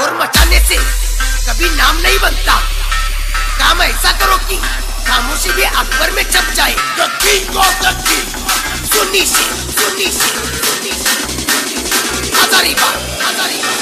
शोर मचाने से कभी नाम नहीं बनता। काम ऐसा करो कि खामोशी भी अकबर में छप जाए। The king of the king। Sunni से हजारी बार